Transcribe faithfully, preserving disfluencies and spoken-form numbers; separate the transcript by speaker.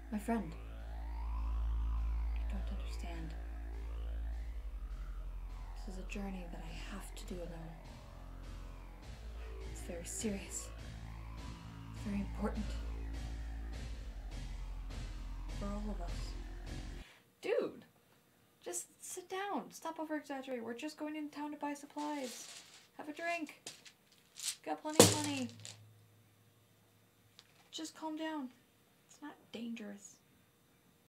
Speaker 1: My friend. You don't understand. This is a journey that I have to do alone. It's very serious. It's very important. For all of us. Dude! Just sit down. Stop over-exaggerating. We're just going into town to buy supplies. Have a drink. Got plenty of money. Just calm down. It's not dangerous.